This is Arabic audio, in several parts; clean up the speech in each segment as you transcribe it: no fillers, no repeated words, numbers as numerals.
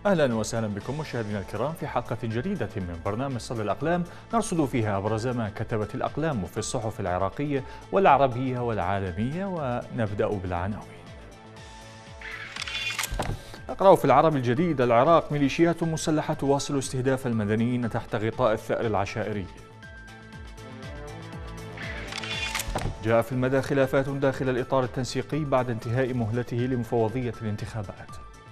أهلا وسهلا بكم مشاهدينا الكرام في حلقة جديدة من برنامج صدى الأقلام نرصد فيها أبرز ما كتبت الأقلام في الصحف العراقية والعربية والعالمية، ونبدأ بالعناوين. نقرأ في العرب الجديد: العراق ميليشيات مسلحة تواصل استهداف المدنيين تحت غطاء الثأر العشائري. جاء في المدى خلافات داخل الإطار التنسيقي بعد انتهاء مهلته لمفوضية الانتخابات.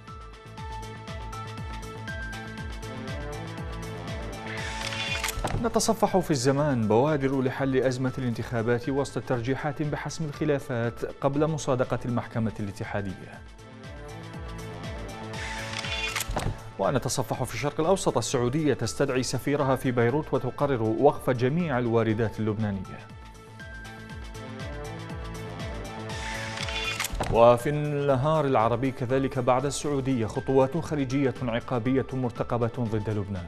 نتصفح في الزمان: بوادر لحل أزمة الانتخابات وسط ترجيحات بحسم الخلافات قبل مصادقة المحكمة الاتحادية. ونتصفح في الشرق الأوسط: السعودية تستدعي سفيرها في بيروت وتقرر وقف جميع الواردات اللبنانية. وفي النهار العربي كذلك: بعد السعودية خطوات خليجية عقابية مرتقبة ضد لبنان.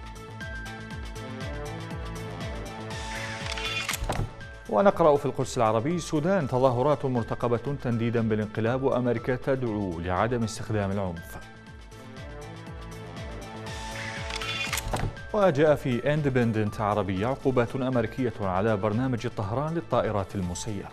ونقرأ في القدس العربي: السودان تظاهرات مرتقبة تنديدا بالانقلاب وأمريكا تدعو لعدم استخدام العنف. وجاء في اندبندنت عربية: عقوبات أمريكية على برنامج طهران للطائرات المسيرة.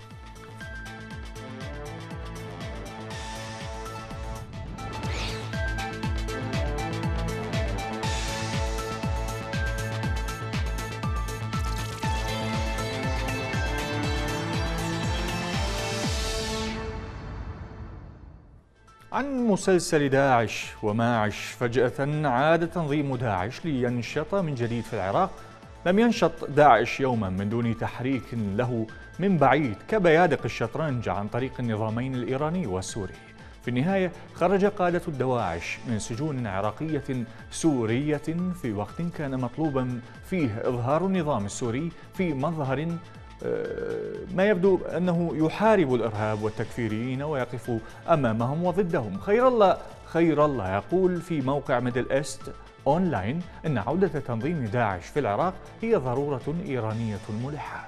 عن مسلسل داعش وماعش: فجأة عاد تنظيم داعش لينشط من جديد في العراق. لم ينشط داعش يوما من دون تحريك له من بعيد كبيادق الشطرنج عن طريق النظامين الإيراني والسوري. في النهاية خرج قادة الدواعش من سجون عراقية سورية في وقت كان مطلوبا فيه إظهار النظام السوري في مظهر ما يبدو أنه يحارب الإرهاب والتكفيريين ويقف أمامهم وضدهم. خير الله يقول في موقع ميدل إيست أونلاين أن عودة تنظيم داعش في العراق هي ضرورة إيرانية ملحة.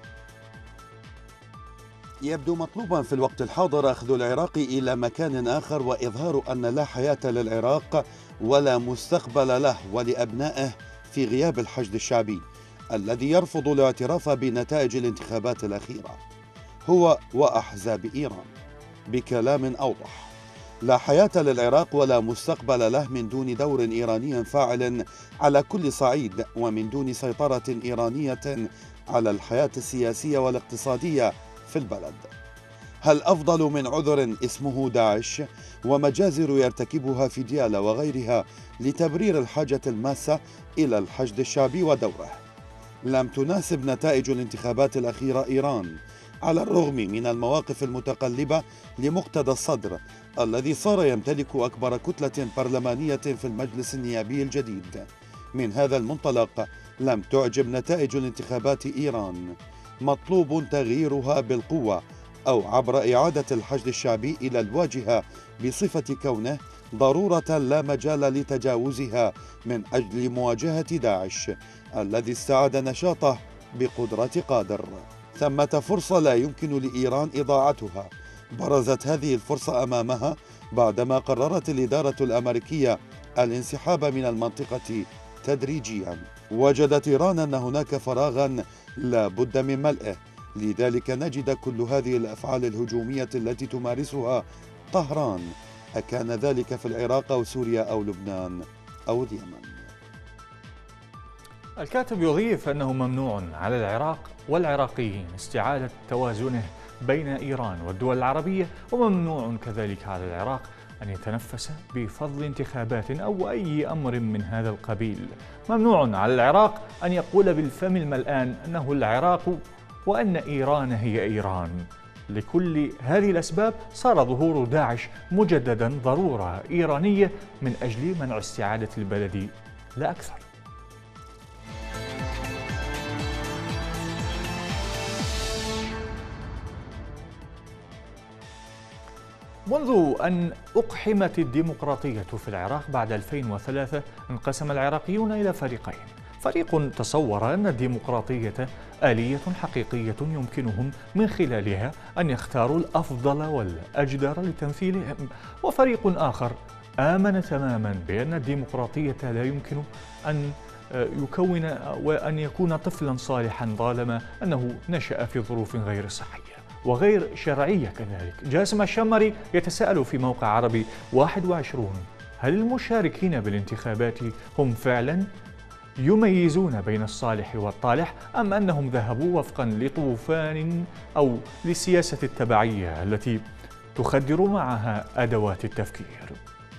يبدو مطلوبا في الوقت الحاضر أخذ العراق إلى مكان آخر وإظهار أن لا حياة للعراق ولا مستقبل له ولأبنائه في غياب الحشد الشعبي الذي يرفض الاعتراف بنتائج الانتخابات الأخيرة هو وأحزاب إيران. بكلام أوضح: لا حياة للعراق ولا مستقبل له من دون دور إيراني فاعل على كل صعيد ومن دون سيطرة إيرانية على الحياة السياسية والاقتصادية في البلد. هل أفضل من عذر اسمه داعش ومجازر يرتكبها في ديالى وغيرها لتبرير الحاجة الماسة إلى الحشد الشعبي ودوره؟ لم تناسب نتائج الانتخابات الأخيرة إيران على الرغم من المواقف المتقلبة لمقتدى الصدر الذي صار يمتلك أكبر كتلة برلمانية في المجلس النيابي الجديد. من هذا المنطلق لم تعجب نتائج الانتخابات إيران. مطلوب تغييرها بالقوة أو عبر إعادة الحشد الشعبي إلى الواجهة بصفة كونه ضرورة لا مجال لتجاوزها من أجل مواجهة داعش الذي استعاد نشاطه بقدرة قادر. ثمة فرصة لا يمكن لإيران إضاعتها. برزت هذه الفرصة أمامها بعدما قررت الإدارة الأمريكية الانسحاب من المنطقة تدريجيا. وجدت إيران أن هناك فراغا لا بد من ملئه، لذلك نجد كل هذه الأفعال الهجومية التي تمارسها طهران، أكان ذلك في العراق أو سوريا أو لبنان أو اليمن. الكاتب يضيف أنه ممنوع على العراق والعراقيين استعادة توازنه بين إيران والدول العربية، وممنوع كذلك على العراق أن يتنفس بفضل انتخابات أو أي أمر من هذا القبيل. ممنوع على العراق أن يقول بالفم الملآن أنه العراق وأن إيران هي إيران. لكل هذه الأسباب صار ظهور داعش مجددا ضرورة إيرانية من أجل منع استعادة البلد لا أكثر. منذ أن أقحمت الديمقراطية في العراق بعد 2003 انقسم العراقيون إلى فريقين: فريق تصور أن الديمقراطية آلية حقيقية يمكنهم من خلالها أن يختاروا الأفضل والأجدر لتمثيلهم، وفريق آخر آمن تماما بأن الديمقراطية لا يمكن أن يكون وأن يكون طفلا صالحا طالما أنه نشأ في ظروف غير صحية وغير شرعية. كذلك جاسم الشمري يتساءل في موقع عربي 21: هل المشاركين بالانتخابات هم فعلا يميزون بين الصالح والطالح، أم أنهم ذهبوا وفقا لطوفان أو لسياسة التبعية التي تخدر معها أدوات التفكير؟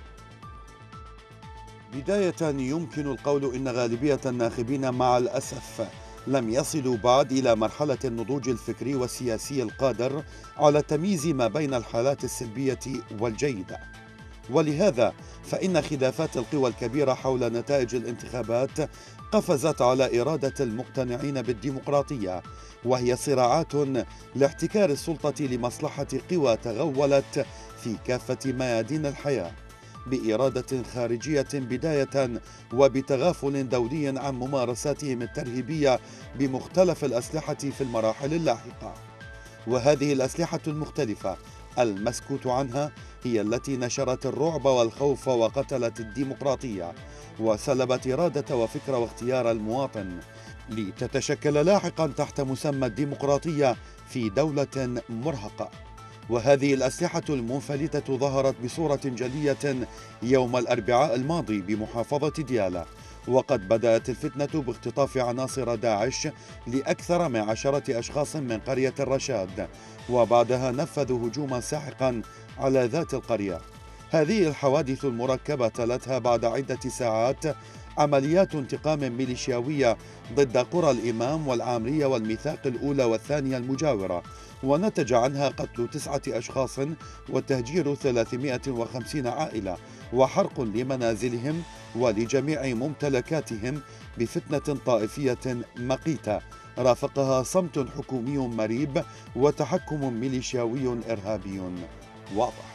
بداية يمكن القول إن غالبية الناخبين مع الأسف لم يصلوا بعد إلى مرحلة النضوج الفكري والسياسي القادر على تمييز ما بين الحالات السلبية والجيدة، ولهذا فإن خلافات القوى الكبيرة حول نتائج الانتخابات قفزت على إرادة المقتنعين بالديمقراطية، وهي صراعات لاحتكار السلطة لمصلحة قوى تغولت في كافة ميادين الحياة بإرادة خارجية بداية وبتغافل دولي عن ممارساتهم الترهيبية بمختلف الأسلحة في المراحل اللاحقة. وهذه الأسلحة المختلفة المسكوت عنها هي التي نشرت الرعب والخوف وقتلت الديمقراطية وسلبت إرادة وفكر واختيار المواطن لتتشكل لاحقا تحت مسمى الديمقراطية في دولة مرهقة. وهذه الأسلحة المنفلتة ظهرت بصورة جلية يوم الأربعاء الماضي بمحافظة ديالى، وقد بدأت الفتنة باختطاف عناصر داعش لأكثر من 10 أشخاص من قرية الرشاد، وبعدها نفذوا هجوما ساحقا على ذات القرية. هذه الحوادث المركبة تلتها بعد عدة ساعات عمليات انتقام ميليشياوية ضد قرى الإمام والعامرية والميثاق الأولى والثانية المجاورة، ونتج عنها قتل 9 أشخاص وتهجير 350 عائلة وحرق لمنازلهم ولجميع ممتلكاتهم بفتنة طائفية مقيتة رافقها صمت حكومي مريب وتحكم ميليشياوي إرهابي واضح.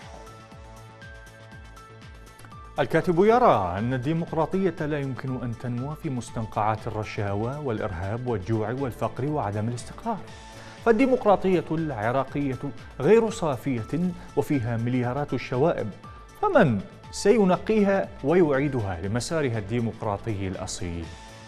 الكاتب يرى أن الديمقراطية لا يمكن أن تنمو في مستنقعات الرشاوى والإرهاب والجوع والفقر وعدم الاستقرار، فالديمقراطية العراقية غير صافية وفيها مليارات الشوائب، فمن سينقيها ويعيدها لمسارها الديمقراطي الأصيل؟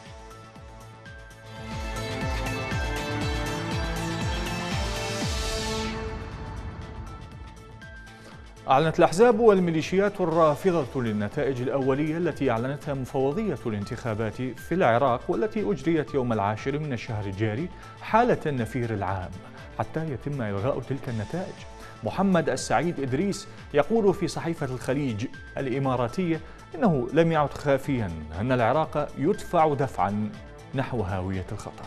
أعلنت الأحزاب والميليشيات الرافضة للنتائج الأولية التي أعلنتها مفوضية الانتخابات في العراق والتي أجريت يوم 10 من الشهر الجاري حالة النفير العام حتى يتم إلغاء تلك النتائج. محمد السعيد إدريس يقول في صحيفة الخليج الإماراتية إنه لم يعد خافيا أن العراق يدفع دفعا نحو هاوية الخطر.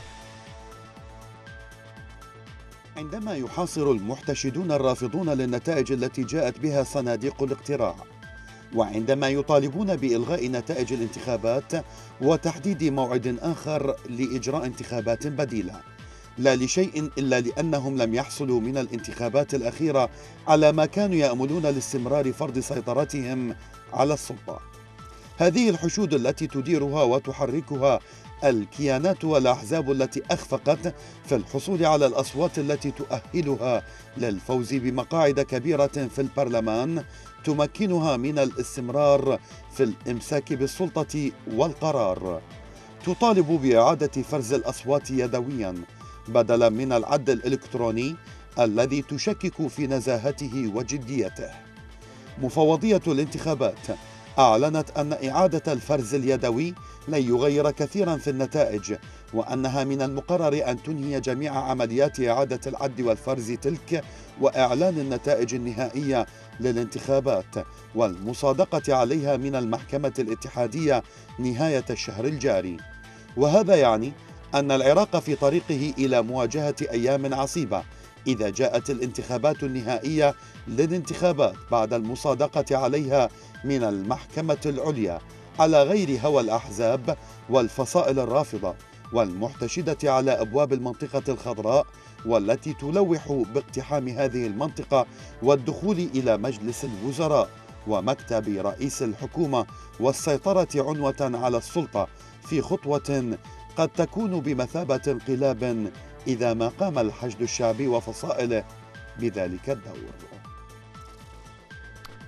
عندما يحاصر المحتشدون الرافضون للنتائج التي جاءت بها صناديق الاقتراع، وعندما يطالبون بإلغاء نتائج الانتخابات وتحديد موعد آخر لإجراء انتخابات بديلة، لا لشيء إلا لأنهم لم يحصلوا من الانتخابات الأخيرة على ما كانوا يأملون لاستمرار فرض سيطرتهم على السلطة. هذه الحشود التي تديرها وتحركها الكيانات والأحزاب التي أخفقت في الحصول على الأصوات التي تؤهلها للفوز بمقاعد كبيرة في البرلمان تمكنها من الاستمرار في الإمساك بالسلطة والقرار. تطالب بإعادة فرز الأصوات يدويا بدلا من العد الإلكتروني الذي تشكك في نزاهته وجديته. مفوضية الانتخابات أعلنت أن إعادة الفرز اليدوي لن يغير كثيرا في النتائج، وأنها من المقرر أن تنهي جميع عمليات إعادة العد والفرز تلك وإعلان النتائج النهائية للانتخابات والمصادقة عليها من المحكمة الاتحادية نهاية الشهر الجاري. وهذا يعني أن العراق في طريقه إلى مواجهة أيام عصيبة إذا جاءت الانتخابات النهائية للانتخابات بعد المصادقة عليها من المحكمة العليا على غير هوى الأحزاب والفصائل الرافضة والمحتشدة على أبواب المنطقة الخضراء، والتي تلوح باقتحام هذه المنطقة والدخول إلى مجلس الوزراء ومكتب رئيس الحكومة والسيطرة عنوة على السلطة في خطوة قد تكون بمثابة انقلاب إذا ما قام الحشد الشعبي وفصائله بذلك الدور.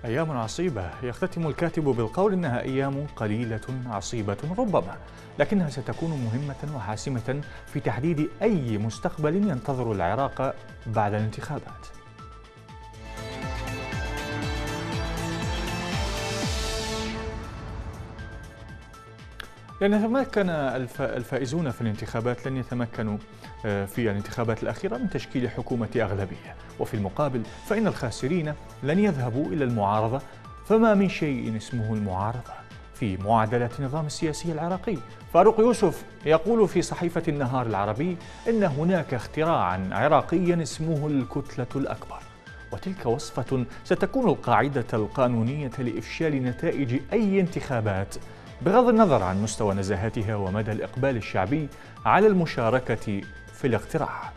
أيام عصيبة. يختتم الكاتب بالقول إنها أيام قليلة عصيبة ربما، لكنها ستكون مهمة وحاسمة في تحديد أي مستقبل ينتظر العراق بعد الانتخابات. لأن يتمكن الفائزون في الانتخابات لن يتمكنوا في الانتخابات الأخيرة من تشكيل حكومة أغلبية، وفي المقابل فإن الخاسرين لن يذهبوا إلى المعارضة، فما من شيء اسمه المعارضة في معادلة النظام السياسي العراقي. فاروق يوسف يقول في صحيفة النهار العربي إن هناك اختراعا عراقيا اسمه الكتلة الأكبر، وتلك وصفة ستكون القاعدة القانونية لإفشال نتائج أي انتخابات بغض النظر عن مستوى نزاهتها ومدى الإقبال الشعبي على المشاركة في الاقتراع.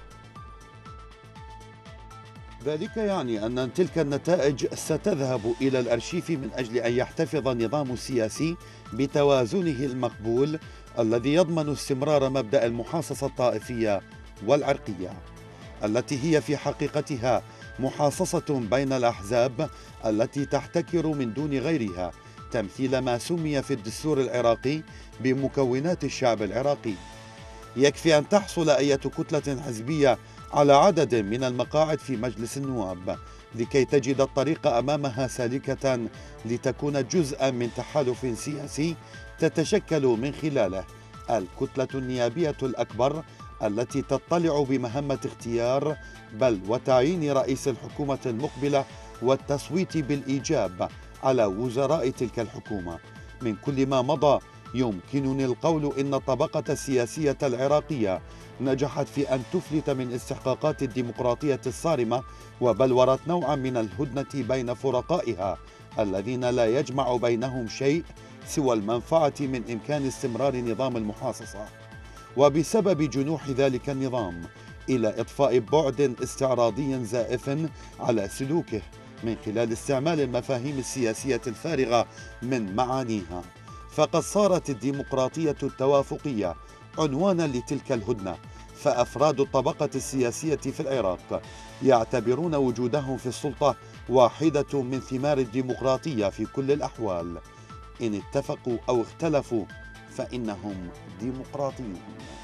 ذلك يعني أن تلك النتائج ستذهب إلى الأرشيف من أجل أن يحتفظ النظام السياسي بتوازنه المقبول الذي يضمن استمرار مبدأ المحاصصة الطائفية والعرقية، التي هي في حقيقتها محاصصة بين الأحزاب التي تحتكر من دون غيرها تمثيل ما سمي في الدستور العراقي بمكونات الشعب العراقي. يكفي أن تحصل أي كتلة حزبية على عدد من المقاعد في مجلس النواب لكي تجد الطريق أمامها سالكة لتكون جزءا من تحالف سياسي تتشكل من خلاله الكتلة النيابية الأكبر التي تطلع بمهمة اختيار بل وتعيين رئيس الحكومة المقبلة والتصويت بالإيجاب على وزراء تلك الحكومة. من كل ما مضى يمكنني القول إن الطبقة السياسية العراقية نجحت في أن تفلت من استحقاقات الديمقراطية الصارمة وبلورت نوعا من الهدنة بين فرقائها الذين لا يجمع بينهم شيء سوى المنفعة من إمكان استمرار نظام المحاصصة، وبسبب جنوح ذلك النظام إلى إضفاء بعد استعراضي زائف على سلوكه من خلال استعمال المفاهيم السياسية الفارغة من معانيها، فقد صارت الديمقراطية التوافقية عنوانا لتلك الهدنة. فأفراد الطبقة السياسية في العراق يعتبرون وجودهم في السلطة واحدة من ثمار الديمقراطية في كل الأحوال، إن اتفقوا أو اختلفوا فإنهم ديمقراطيون.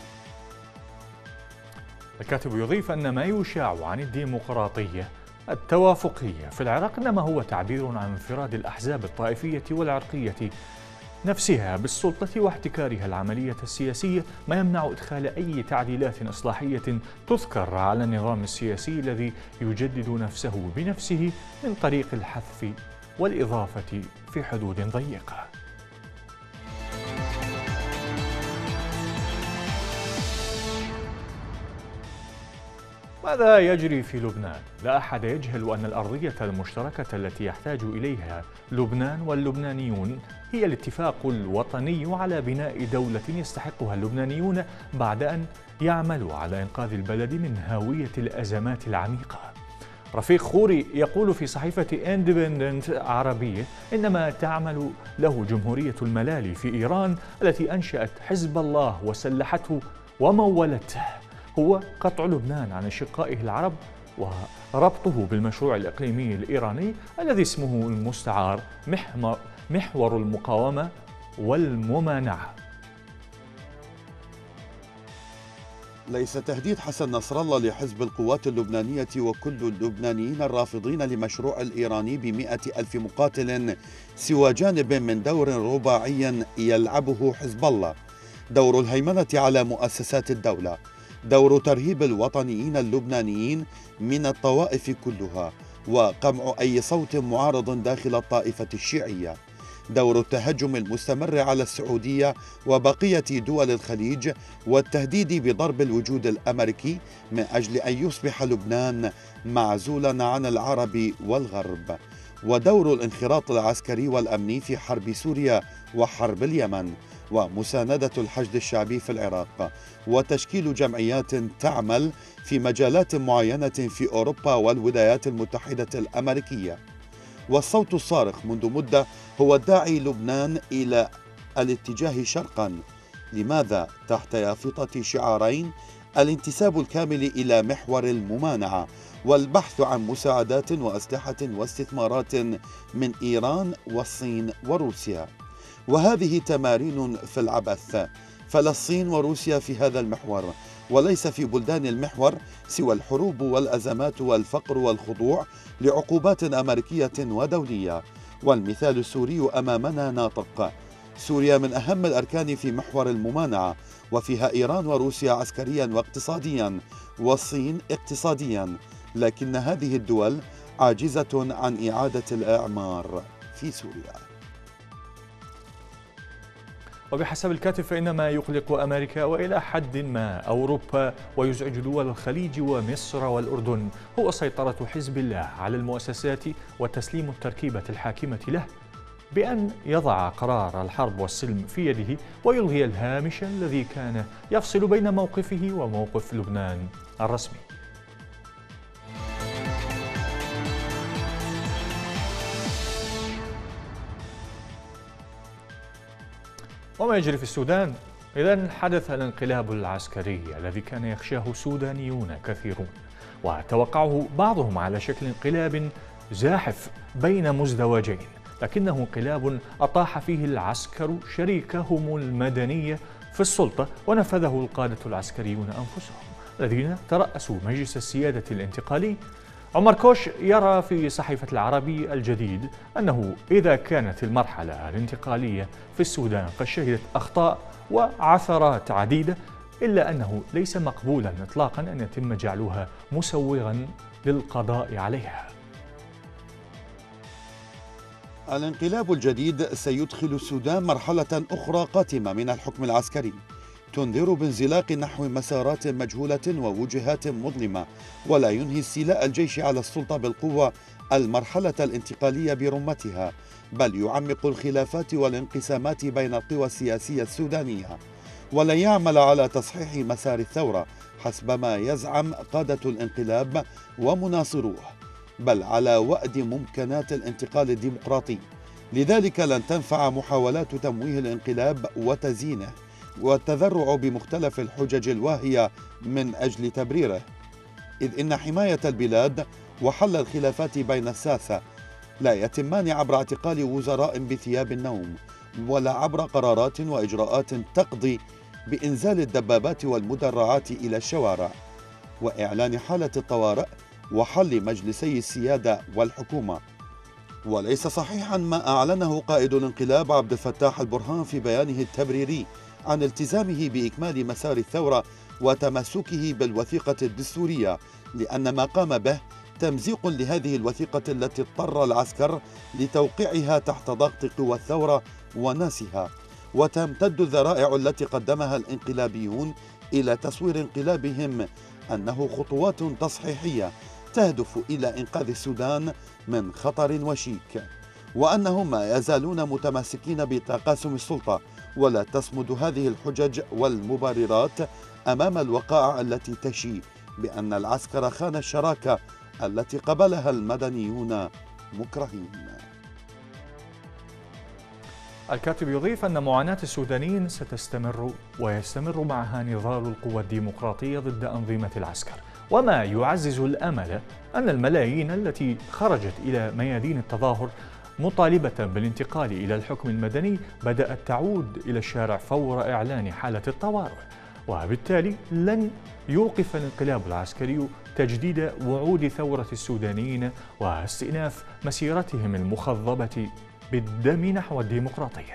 الكاتب يضيف أن ما يشاع عن الديمقراطية التوافقية في العراق إنما هو تعبير عن انفراد الأحزاب الطائفية والعرقية نفسها بالسلطة واحتكارها العملية السياسية، ما يمنع إدخال أي تعديلات إصلاحية تذكر على النظام السياسي الذي يجدد نفسه بنفسه من طريق الحذف والإضافة في حدود ضيقة. ماذا يجري في لبنان؟ لا أحد يجهل أن الأرضية المشتركة التي يحتاج إليها لبنان واللبنانيون هي الاتفاق الوطني على بناء دولة يستحقها اللبنانيون بعد أن يعملوا على إنقاذ البلد من هاوية الأزمات العميقة. رفيق خوري يقول في صحيفة اندبندنت عربية إنما تعمل له جمهورية الملالي في إيران التي أنشأت حزب الله وسلحته ومولته هو قطع لبنان عن أشقائه العرب وربطه بالمشروع الإقليمي الإيراني الذي اسمه المستعار محور المقاومة والممانعة. ليس تهديد حسن نصر الله لحزب القوات اللبنانية وكل اللبنانيين الرافضين لمشروع الإيراني ب100,000 مقاتل سوى جانب من دور رباعي يلعبه حزب الله: دور الهيمنة على مؤسسات الدولة، دور ترهيب الوطنيين اللبنانيين من الطوائف كلها وقمع أي صوت معارض داخل الطائفة الشيعية، دور التهجم المستمر على السعودية وبقية دول الخليج والتهديد بضرب الوجود الأمريكي من أجل أن يصبح لبنان معزولا عن العرب والغرب، ودور الانخراط العسكري والأمني في حرب سوريا وحرب اليمن، ومساندة الحشد الشعبي في العراق، وتشكيل جمعيات تعمل في مجالات معينة في أوروبا والولايات المتحدة الأمريكية. والصوت الصارخ منذ مدة هو الداعي لبنان إلى الاتجاه شرقا. لماذا؟ تحت يافطة شعارين: الانتساب الكامل إلى محور الممانعة والبحث عن مساعدات وأسلحة واستثمارات من إيران والصين وروسيا. وهذه تمارين في العبث، فلا الصين وروسيا في هذا المحور، وليس في بلدان المحور سوى الحروب والأزمات والفقر والخضوع لعقوبات أمريكية ودولية. والمثال السوري أمامنا ناطق. سوريا من أهم الأركان في محور الممانعة، وفيها إيران وروسيا عسكريا واقتصاديا، والصين اقتصاديا، لكن هذه الدول عاجزة عن إعادة الإعمار في سوريا. وبحسب الكاتب فإن ما يقلق أمريكا وإلى حد ما أوروبا ويزعج دول الخليج ومصر والأردن هو سيطرة حزب الله على المؤسسات وتسليم التركيبة الحاكمة له بأن يضع قرار الحرب والسلم في يده ويلغي الهامش الذي كان يفصل بين موقفه وموقف لبنان الرسمي. وما يجري في السودان؟ إذن حدث الانقلاب العسكري الذي كان يخشاه سودانيون كثيرون، وتوقعه بعضهم على شكل انقلاب زاحف بين مزدوجين، لكنه انقلاب أطاح فيه العسكر شريكهم المدني في السلطة ونفذه القادة العسكريون أنفسهم الذين ترأسوا مجلس السيادة الانتقالي. عمر كوش يرى في صحيفة العربي الجديد أنه إذا كانت المرحلة الانتقالية في السودان قد شهدت أخطاء وعثرات عديدة، إلا أنه ليس مقبولا إطلاقا أن يتم جعلها مسوغا للقضاء عليها. الانقلاب الجديد سيدخل السودان مرحلة أخرى قاتمة من الحكم العسكري، تنذر بانزلاق نحو مسارات مجهولة ووجهات مظلمة، ولا ينهي استيلاء الجيش على السلطة بالقوة المرحلة الانتقالية برمتها، بل يعمق الخلافات والانقسامات بين القوى السياسية السودانية، ولن يعمل على تصحيح مسار الثورة حسب ما يزعم قادة الانقلاب ومناصروه، بل على وأد ممكنات الانتقال الديمقراطي. لذلك لن تنفع محاولات تمويه الانقلاب وتزيينه والتذرع بمختلف الحجج الواهية من أجل تبريره، إذ إن حماية البلاد وحل الخلافات بين الساسة لا يتمان عبر اعتقال وزراء بثياب النوم، ولا عبر قرارات وإجراءات تقضي بإنزال الدبابات والمدرعات إلى الشوارع وإعلان حالة الطوارئ وحل مجلسي السيادة والحكومة. وليس صحيحا ما أعلنه قائد الانقلاب عبد الفتاح البرهان في بيانه التبريري عن التزامه بإكمال مسار الثورة وتمسكه بالوثيقة الدستورية، لأن ما قام به تمزيق لهذه الوثيقة التي اضطر العسكر لتوقيعها تحت ضغط قوى الثورة وناسها، وتمتد الذرائع التي قدمها الانقلابيون إلى تصوير انقلابهم أنه خطوات تصحيحية تهدف إلى إنقاذ السودان من خطر وشيك، وأنهم ما يزالون متمسكين بتقاسم السلطة، ولا تصمد هذه الحجج والمبررات أمام الوقائع التي تشي بأن العسكر خان الشراكة التي قبلها المدنيون مكرهين. الكاتب يضيف أن معاناة السودانيين ستستمر ويستمر معها نضال القوى الديمقراطية ضد أنظمة العسكر، وما يعزز الأمل أن الملايين التي خرجت إلى ميادين التظاهر مطالبة بالانتقال إلى الحكم المدني بدأت تعود إلى الشارع فور إعلان حالة الطوارئ، وبالتالي لن يوقف الانقلاب العسكري تجديد وعود ثورة السودانيين واستئناف مسيرتهم المخضبة بالدم نحو الديمقراطية.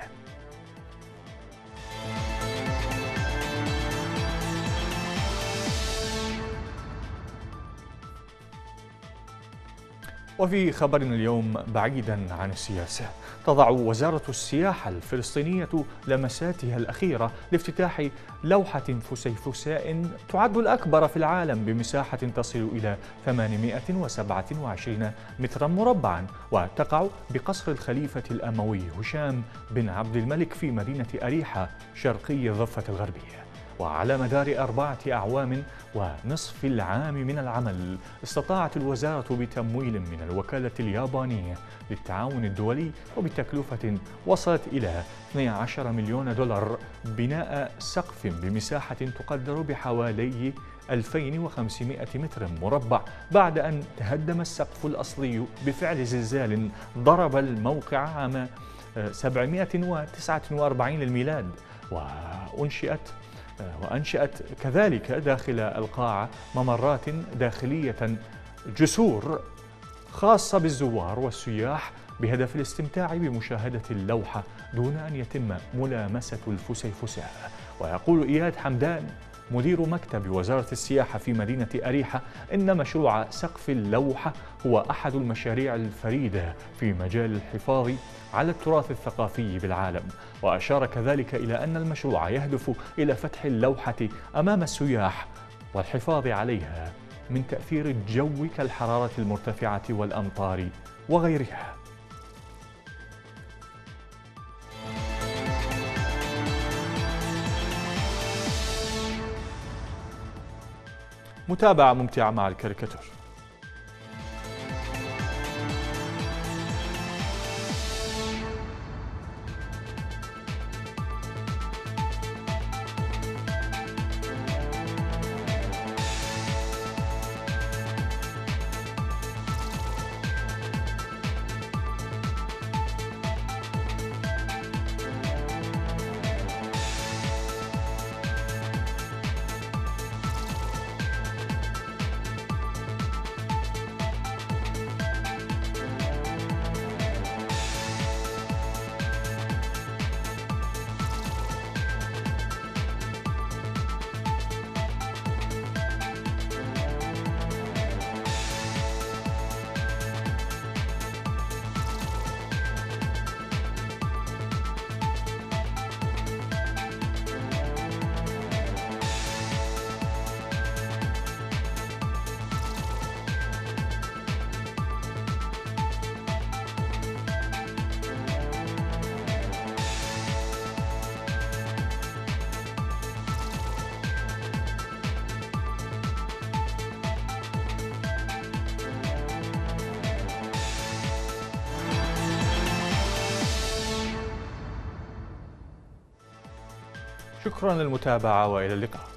وفي خبرنا اليوم بعيدا عن السياسة، تضع وزارة السياحة الفلسطينية لمساتها الأخيرة لافتتاح لوحة فسيفساء تعد الأكبر في العالم بمساحة تصل إلى 827 مترا مربعا، وتقع بقصر الخليفة الأموي هشام بن عبد الملك في مدينة أريحة شرقي الضفة الغربية. وعلى مدار 4 أعوام ونصف العام من العمل استطاعت الوزارة بتمويل من الوكالة اليابانية للتعاون الدولي وبتكلفة وصلت إلى 12 مليون دولار بناء سقف بمساحة تقدر بحوالي 2500 متر مربع بعد أن تهدم السقف الأصلي بفعل زلزال ضرب الموقع عام 749 للميلاد. وأنشأت كذلك داخل القاعة ممرات داخلية جسور خاصة بالزوار والسياح بهدف الاستمتاع بمشاهدة اللوحة دون أن يتم ملامسة الفسيفساء. ويقول إياد حمدان مدير مكتب وزارة السياحة في مدينة أريحة إن مشروع سقف اللوحة هو أحد المشاريع الفريدة في مجال الحفاظ على التراث الثقافي بالعالم. وأشار كذلك إلى أن المشروع يهدف إلى فتح اللوحة أمام السياح والحفاظ عليها من تأثير الجو كالحرارة المرتفعة والأمطار وغيرها. متابعة ممتعة مع الكاريكاتور. شكرا للمتابعة وإلى اللقاء.